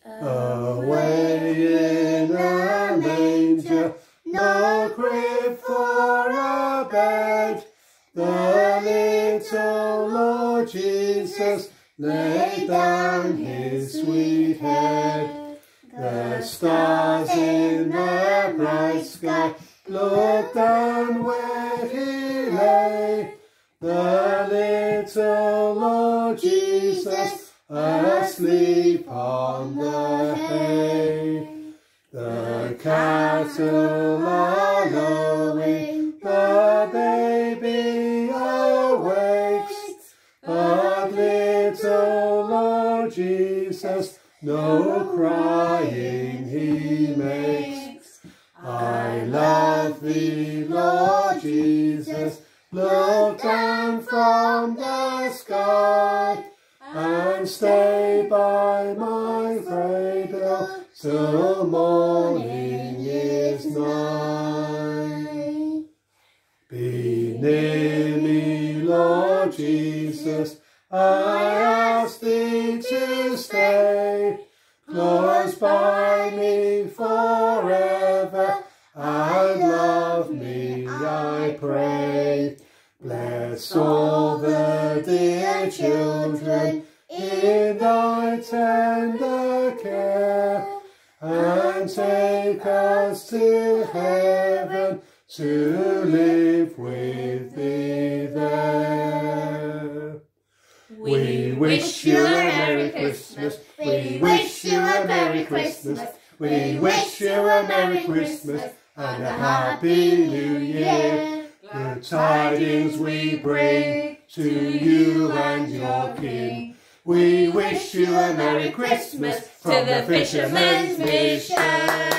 Away in a manger, no crib for a bed, the little Lord Jesus laid down his sweet head. The stars in the bright sky looked down where he lay, the little Lord Jesus asleep on the hay. The cattle are lowing, the baby awakes, but little Lord Jesus no crying he makes. I love thee, Lord Jesus, look down from the sky, and stay by my cradle till morning is nigh. Be near me, Lord Jesus, I ask thee to stay, close by me forever, and love me, I pray. Bless all the dear children in thy tender care, and take us to heaven to live with thee there. We wish you a Merry Christmas, we wish you a Merry Christmas, we wish you a Merry Christmas and a Happy New Year. Good tidings we bring to you and your king. We wish you a Merry Christmas from the Fisherman's Mission.